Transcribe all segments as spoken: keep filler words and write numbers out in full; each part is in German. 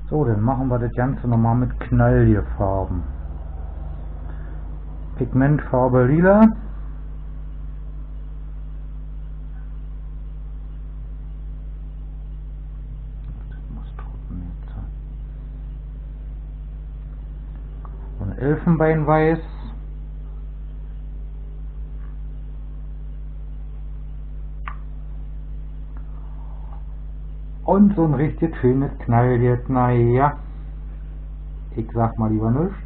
So, dann machen wir das Ganze nochmal mit Knallfarben. Pigmentfarbe lila. Das muss trocken jetzt sein. Und Elfenbeinweiß. Und so ein richtig schönes Knalllied, naja, ich sag mal lieber nichts.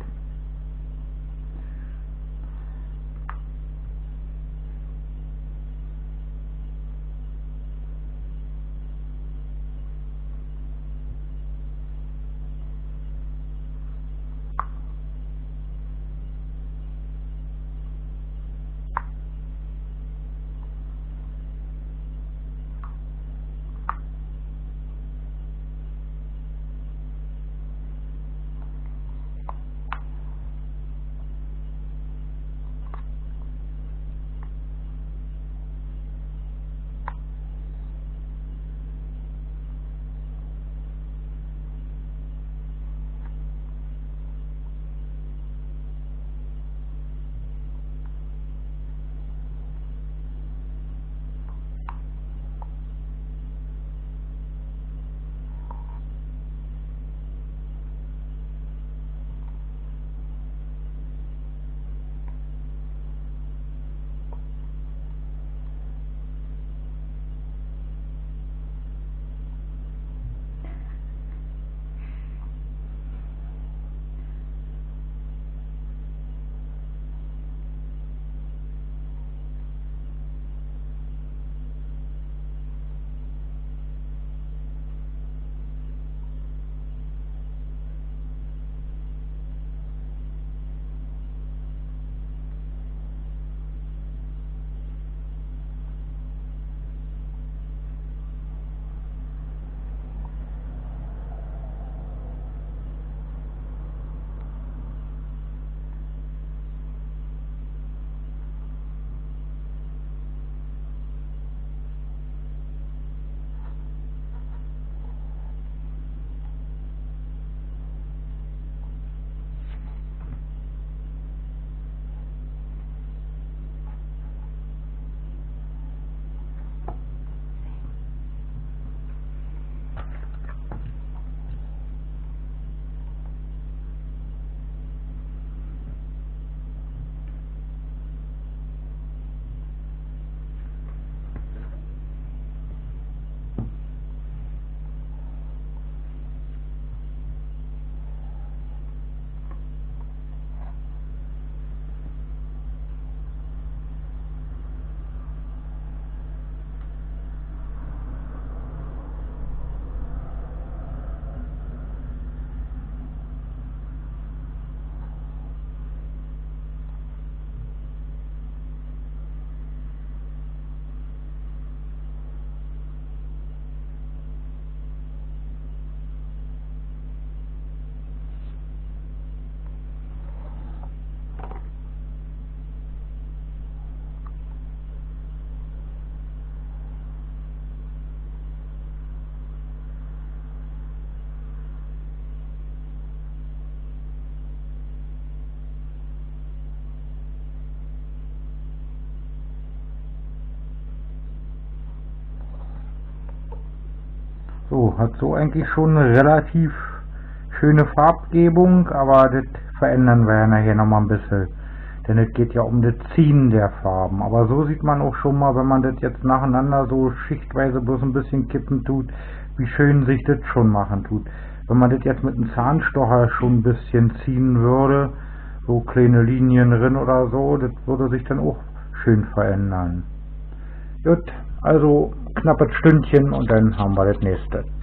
So, hat so eigentlich schon eine relativ schöne Farbgebung, aber das verändern wir ja nachher nochmal ein bisschen. Denn es geht ja um das Ziehen der Farben. Aber so sieht man auch schon mal, wenn man das jetzt nacheinander so schichtweise bloß ein bisschen kippen tut, wie schön sich das schon machen tut. Wenn man das jetzt mit einem Zahnstocher schon ein bisschen ziehen würde, so kleine Linien drin oder so, das würde sich dann auch schön verändern. Gut, also knappes Stündchen und dann haben wir das nächste.